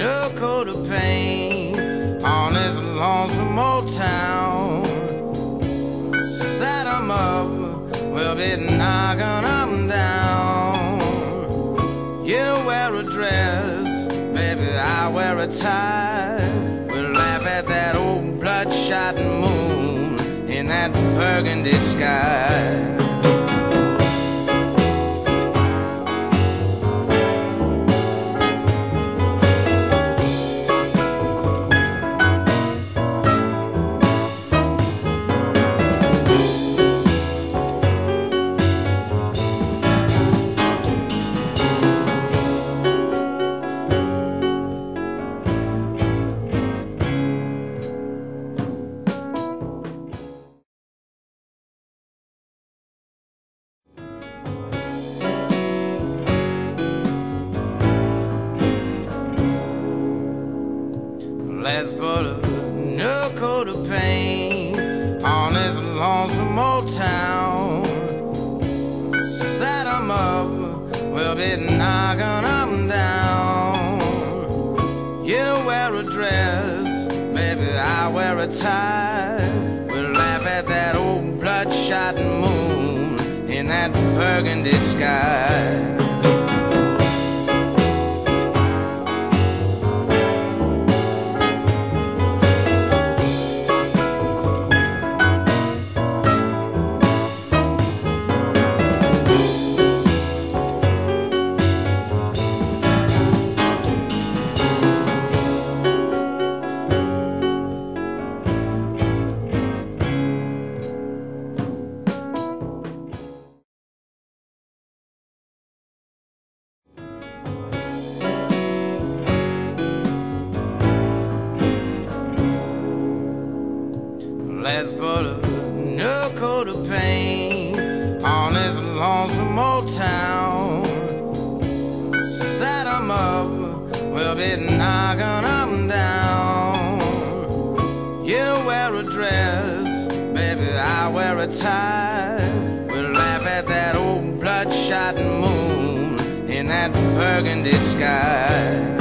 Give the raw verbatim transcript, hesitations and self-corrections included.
no coat of paint on this lonesome old town. Set 'em up, we'll be knocking 'em down. You wear a dress, baby, I wear a tie. We'll laugh at that old bloodshot moon in that burgundy sky. Let's put a new coat of paint on this lonesome old town. Set 'em up, we'll be knocking 'em down. You wear a dress, baby, I wear a tie. We'll laugh at that old bloodshot moon in that burgundy sky. Let's put a new coat of paint on this lonesome old town. Set 'em up, we'll be knocking 'em down. You wear a dress, baby, I wear a tie. We'll laugh at that old bloodshot moon in that burgundy sky.